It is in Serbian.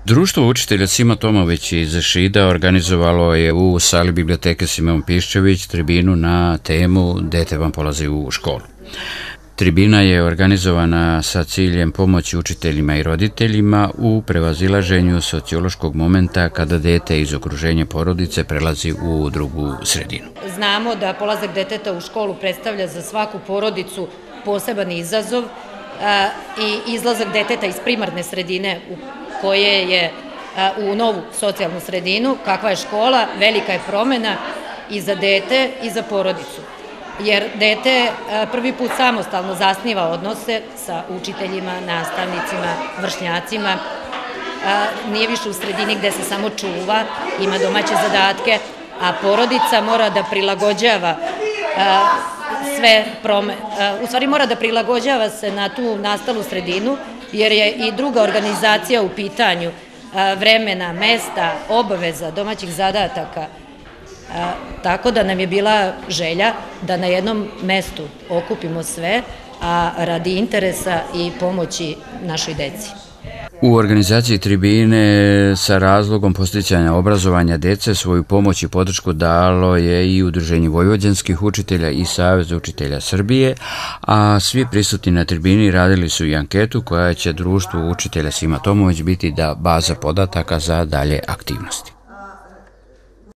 Društvo učitelja Sima Tomović iz Šida organizovalo je u sali biblioteke Simeon Piščević tribinu na temu Dete vam polazi u školu. Tribina je organizovana sa ciljem pomoći učiteljima i roditeljima u prevazilaženju sociološkog momenta kada dete iz okruženja porodice prelazi u drugu sredinu. Znamo da polazak deteta u školu predstavlja za svaku porodicu poseban izazov i izlazak deteta iz primarne sredine koje je u novu socijalnu sredinu, kakva je škola, velika je promena i za dete i za porodicu. Jer dete prvi put samostalno zasniva odnose sa učiteljima, nastavnicima, vršnjacima, nije više u sredini gde se samo čuva, ima domaće zadatke, a porodica mora da prilagođava mora da prilagođava se na tu nastalu sredinu, jer je i druga organizacija u pitanju vremena, mesta, obaveza, domaćih zadataka. Tako da nam je bila želja da na jednom mestu okupimo sve, a radi interesa i pomoći našoj deci. U organizaciji tribine sa razlogom podsticanja obrazovanja dece svoju pomoć i podršku dalo je i Udruženje vojvođanskih učitelja i Savez učitelja Srbije, a svi prisutni na tribini radili su i anketu koja će Društvu učitelja Sima Tomović biti baza podataka za dalje aktivnosti.